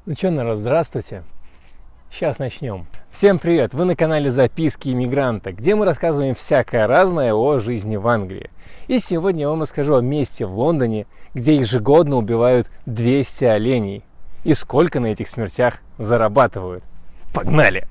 Ну что, народ, здравствуйте. Сейчас начнем. Всем привет! Вы на канале Записки иммигранта, где мы рассказываем всякое разное о жизни в Англии. И сегодня я вам расскажу о месте в Лондоне, где ежегодно убивают 200 оленей. И сколько на этих смертях зарабатывают. Погнали!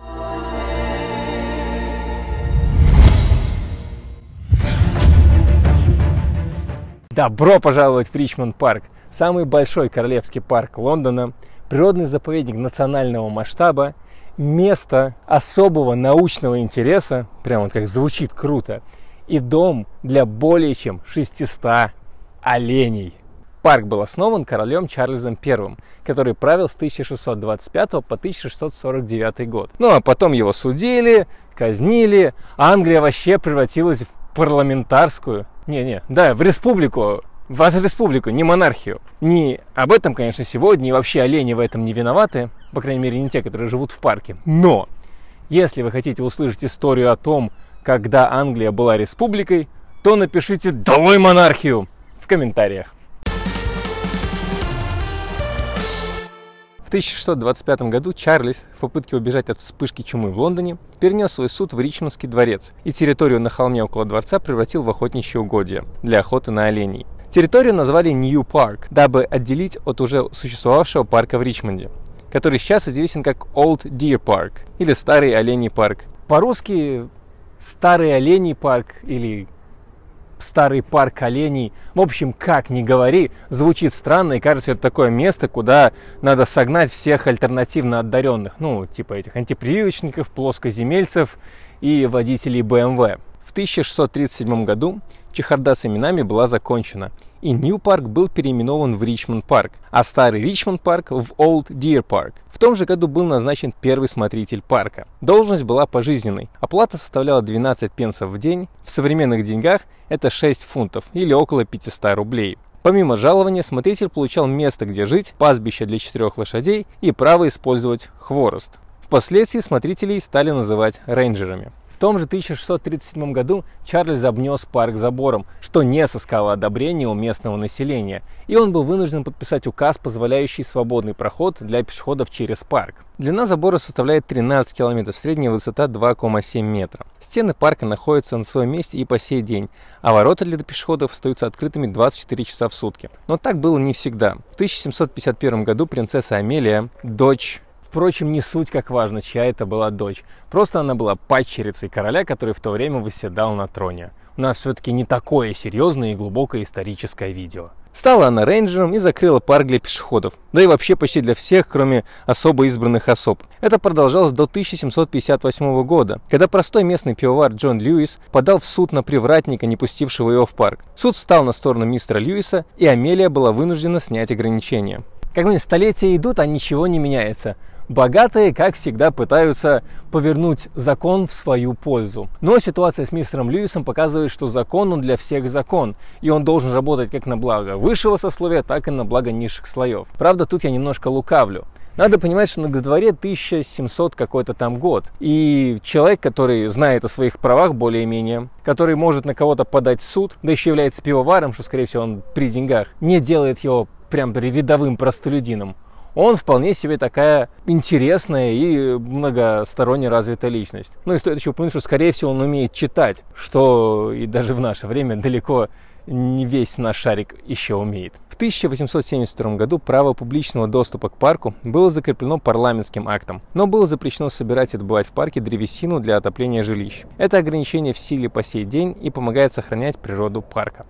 Добро пожаловать в Ричмонд-парк, самый большой королевский парк Лондона, природный заповедник национального масштаба, место особого научного интереса, прям вот как звучит круто, и дом для более чем 600 оленей. Парк был основан королем Чарльзом I, который правил с 1625 по 1649 год. Ну а потом его судили, казнили, а Англия вообще превратилась в парламентарскую, в республику, не монархию. Не об этом, конечно, сегодня, и вообще олени в этом не виноваты, по крайней мере, не те, которые живут в парке. Но, если вы хотите услышать историю о том, когда Англия была республикой, то напишите «Долой монархию» в комментариях. В 1625 году Чарльз, в попытке убежать от вспышки чумы в Лондоне, перенес свой суд в Ричмондский дворец и территорию на холме около дворца превратил в охотничьи угодья для охоты на оленей. Территорию назвали New Park, дабы отделить от уже существовавшего парка в Ричмонде, который сейчас известен как Old Deer Park или Старый Оленей парк. По-русски Старый Оленей парк или Старый парк оленей, в общем, как ни говори, звучит странно и кажется, это такое место, куда надо согнать всех альтернативно одаренных, типа этих антипрививочников, плоскоземельцев и водителей BMW. В 1637 году чехарда с именами была закончена, и Нью Парк был переименован в Ричмонд Парк, а старый Ричмонд Парк в Old Deer Park. В том же году был назначен первый смотритель парка. Должность была пожизненной. Оплата составляла 12 пенсов в день. В современных деньгах это 6 фунтов или около 500 рублей. Помимо жалования, смотритель получал место, где жить, пастбище для 4 лошадей и право использовать хворост. Впоследствии смотрителей стали называть рейнджерами. В том же 1637 году Чарльз обнес парк забором, что не сыскало одобрения у местного населения, и он был вынужден подписать указ, позволяющий свободный проход для пешеходов через парк. Длина забора составляет 13 километров, средняя высота 2,7 метра. Стены парка находятся на своем месте и по сей день, а ворота для пешеходов остаются открытыми 24 часа в сутки. Но так было не всегда. В 1751 году принцесса Амелия, дочь... Впрочем, не суть как важно, чья это была дочь. Просто она была падчерицей короля, который в то время восседал на троне. У нас все-таки не такое серьезное и глубокое историческое видео. Стала она рейнджером и закрыла парк для пешеходов. Да и вообще почти для всех, кроме особо избранных особ. Это продолжалось до 1758 года, когда простой местный пивовар Джон Льюис подал в суд на привратника, не пустившего его в парк. Суд встал на сторону мистера Льюиса, и Амелия была вынуждена снять ограничения. Как бы столетия идут, а ничего не меняется. Богатые, как всегда, пытаются повернуть закон в свою пользу. Но ситуация с мистером Льюисом показывает, что закон, он для всех закон. И он должен работать как на благо высшего сословия, так и на благо низших слоев. Правда, тут я немножко лукавлю. Надо понимать, что на дворе 1700 какой-то там год. И человек, который знает о своих правах более-менее, который может на кого-то подать в суд, да еще является пивоваром, что, скорее всего, он при деньгах, не делает его прям рядовым простолюдином. Он вполне себе такая интересная и многосторонне развитая личность. Ну и стоит еще упомянуть, что, скорее всего, он умеет читать, что и даже в наше время далеко не весь наш шарик еще умеет. В 1872 году право публичного доступа к парку было закреплено парламентским актом, но было запрещено собирать и добывать в парке древесину для отопления жилищ. Это ограничение в силе по сей день и помогает сохранять природу парка.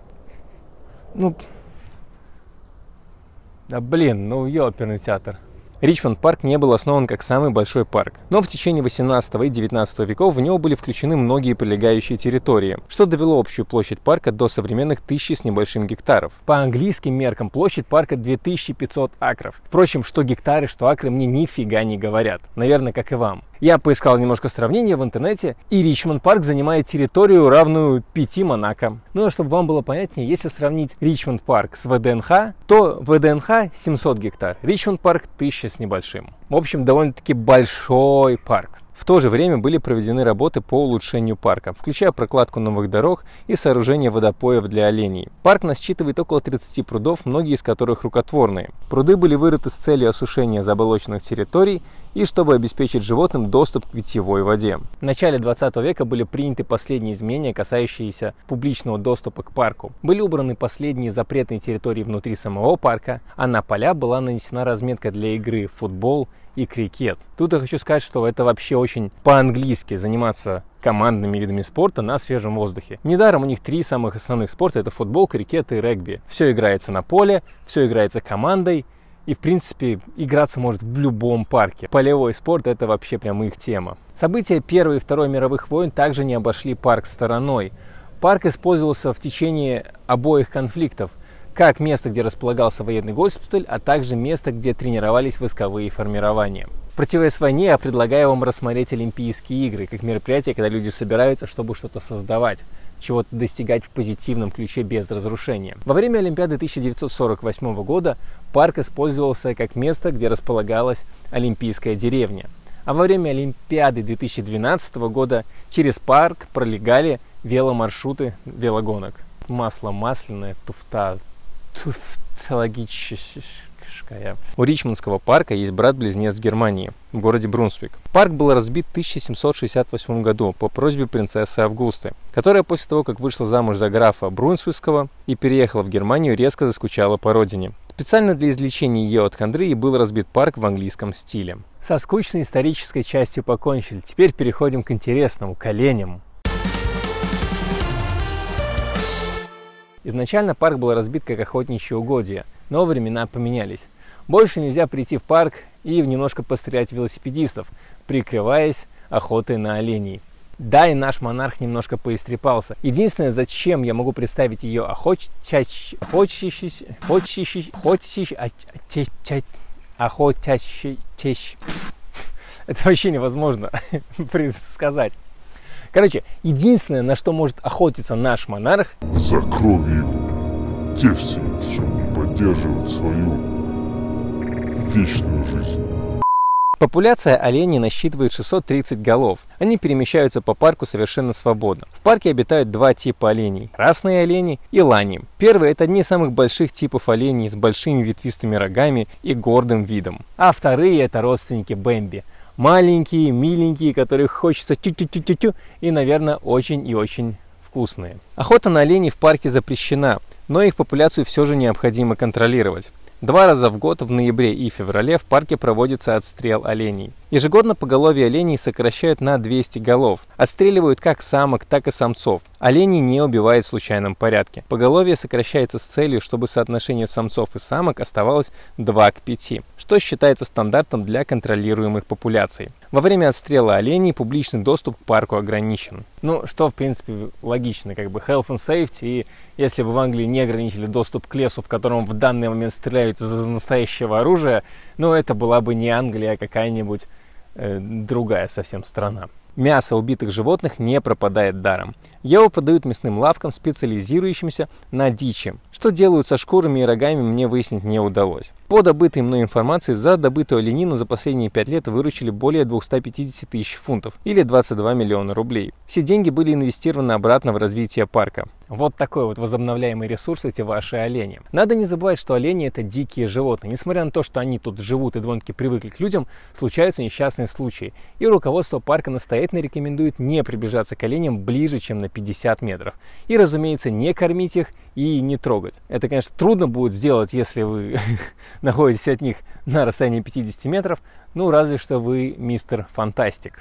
Ёперный театр. Ричмонд Парк не был основан как самый большой парк, но в течение 18 и 19 веков в него были включены многие прилегающие территории, что довело общую площадь парка до современных 1000 с небольшим гектаров. По английским меркам площадь парка 2500 акров. Впрочем, что гектары, что акры мне нифига не говорят. Наверное, как и вам. Я поискал немножко сравнения в интернете, и Ричмонд Парк занимает территорию, равную 5 Монако. Ну а чтобы вам было понятнее, если сравнить Ричмонд Парк с ВДНХ, то ВДНХ 700 гектар, Ричмонд Парк 1000 с небольшим. В общем, довольно-таки большой парк. В то же время были проведены работы по улучшению парка, включая прокладку новых дорог и сооружение водопоев для оленей. Парк насчитывает около 30 прудов, многие из которых рукотворные. Пруды были вырыты с целью осушения заболоченных территорий и чтобы обеспечить животным доступ к питьевой воде. В начале 20 века были приняты последние изменения, касающиеся публичного доступа к парку. Были убраны последние запретные территории внутри самого парка, а на поля была нанесена разметка для игры в футбол и крикет. Тут я хочу сказать, что это вообще очень по-английски заниматься командными видами спорта на свежем воздухе. Недаром у них 3 самых основных спорта: это футбол, крикет и регби. Все играется на поле, все играется командой. И, в принципе, играться может в любом парке. Полевой спорт – это вообще прям их тема. События Первой и Второй мировых войн также не обошли парк стороной. Парк использовался в течение обоих конфликтов, как место, где располагался военный госпиталь, а также место, где тренировались войсковые формирования. Противясь войне, я предлагаю вам рассмотреть Олимпийские игры, как мероприятие, когда люди собираются, чтобы что-то создавать, чего-то достигать в позитивном ключе без разрушения. Во время Олимпиады 1948 года парк использовался как место, где располагалась Олимпийская деревня. А во время Олимпиады 2012 года через парк пролегали веломаршруты велогонок. Масло масляное, туфтологическое. У Ричмондского парка есть брат-близнец в Германии, в городе Брунсвик. Парк был разбит в 1768 году по просьбе принцессы Августы, которая после того, как вышла замуж за графа Брунсвикского и переехала в Германию, резко заскучала по родине. Специально для излечения ее от хандры и был разбит парк в английском стиле. Со скучной исторической частью покончили. Теперь переходим к интересному, к оленям. Изначально парк был разбит как охотничье угодье, но времена поменялись. Больше нельзя прийти в парк и немножко пострелять велосипедистов, прикрываясь охотой на оленей. Да, и наш монарх немножко поистрепался. Единственное, зачем я могу представить ее охотящей... Это вообще невозможно предсказать. Короче, единственное, на что может охотиться наш монарх... За кровью девственниц, чтобы поддерживать свою вечную жизнь. Популяция оленей насчитывает 630 голов. Они перемещаются по парку совершенно свободно. В парке обитают 2 типа оленей: красные олени и лани. Первые — это одни из самых больших типов оленей с большими ветвистыми рогами и гордым видом. А вторые — это родственники Бэмби. Маленькие, миленькие, которых хочется тю-тю-тю-тю-тю, и, наверное, очень и очень вкусные. Охота на оленей в парке запрещена, но их популяцию все же необходимо контролировать. 2 раза в год, в ноябре и феврале, в парке проводится отстрел оленей. Ежегодно поголовье оленей сокращают на 200 голов. Отстреливают как самок, так и самцов. Оленей не убивают в случайном порядке. Поголовье сокращается с целью, чтобы соотношение самцов и самок оставалось 2 к 5, что считается стандартом для контролируемых популяций. Во время отстрела оленей публичный доступ к парку ограничен. Ну, что в принципе логично, как бы health and safety, и если бы в Англии не ограничили доступ к лесу, в котором в данный момент стреляют из настоящего оружия, ну, это была бы не Англия, а какая-нибудь другая совсем страна. Мясо убитых животных не пропадает даром. Его продают мясным лавкам, специализирующимся на дичи. Что делают со шкурами и рогами, мне выяснить не удалось. По добытой мной информации, за добытую оленину за последние 5 лет выручили более 250 тысяч фунтов, или 22 миллиона рублей. Все деньги были инвестированы обратно в развитие парка. Вот такой вот возобновляемый ресурс эти ваши олени. Надо не забывать, что олени — это дикие животные. Несмотря на то, что они тут живут и довольно-таки привыкли к людям, случаются несчастные случаи. И руководство парка настоятельно рекомендует не приближаться к оленям ближе, чем на 50 метров. И, разумеется, не кормить их и не трогать. Это, конечно, трудно будет сделать, если вы находитесь от них на расстоянии 50 метров, ну, разве что вы мистер Фантастик.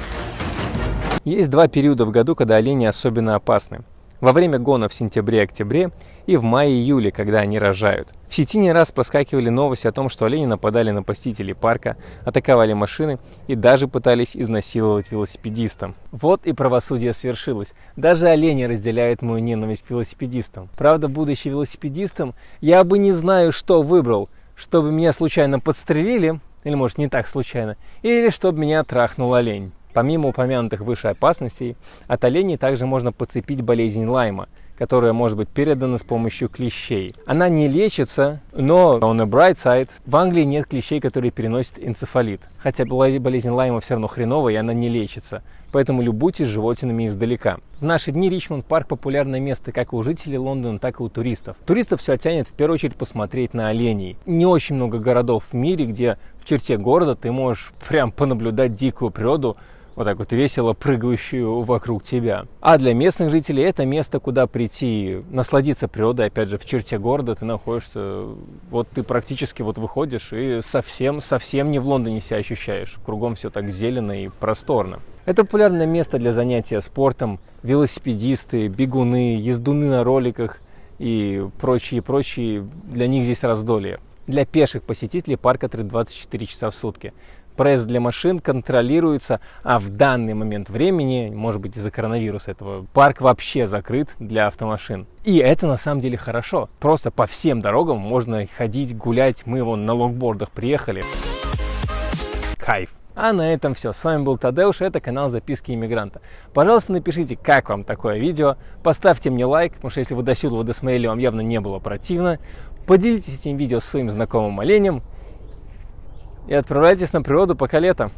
Есть 2 периода в году, когда олени особенно опасны. Во время гона в сентябре-октябре и в мае-июле, когда они рожают. В сети не раз проскакивали новости о том, что олени нападали на посетителей парка, атаковали машины и даже пытались изнасиловать велосипедистов. Вот и правосудие свершилось. Даже олени разделяют мою ненависть к велосипедистам. Правда, будучи велосипедистом, я бы не знаю, что выбрал, чтобы меня случайно подстрелили, или может не так случайно, или чтобы меня трахнул олень. Помимо упомянутых выше опасностей, от оленей также можно подцепить болезнь Лайма, которая может быть передана с помощью клещей. Она не лечится, но on a bright side, в Англии нет клещей, которые переносят энцефалит. Хотя болезнь Лайма все равно хреновая, и она не лечится. Поэтому любуйтесь животинами издалека. В наши дни Ричмонд-парк популярное место как у жителей Лондона, так и у туристов. Туристов все тянет в первую очередь посмотреть на оленей. Не очень много городов в мире, где в черте города ты можешь прям понаблюдать дикую природу, вот так вот весело прыгающую вокруг тебя. А для местных жителей это место, куда прийти, насладиться природой. Опять же, в черте города ты находишься, вот ты практически вот выходишь и совсем не в Лондоне себя ощущаешь. Кругом все так зелено и просторно. Это популярное место для занятия спортом. Велосипедисты, бегуны, ездуны на роликах и прочие. Для них здесь раздолье. Для пеших посетителей парк открыт 24 часа в сутки. Проезд для машин контролируется, а в данный момент времени, может быть из-за коронавируса этого, парк вообще закрыт для автомашин. И это на самом деле хорошо. Просто по всем дорогам можно ходить, гулять. Мы вон на лонгбордах приехали. Кайф. А на этом все. С вами был Тадеуш, это канал Записки иммигранта. Пожалуйста, напишите, как вам такое видео. Поставьте мне лайк, потому что если вы досюда досмотрели, вам явно не было противно. Поделитесь этим видео с своим знакомым оленем. И отправляйтесь на природу, пока лето.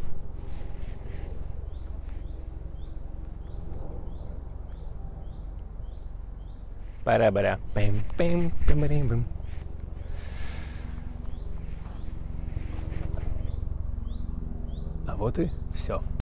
Пара-бара. А вот и все.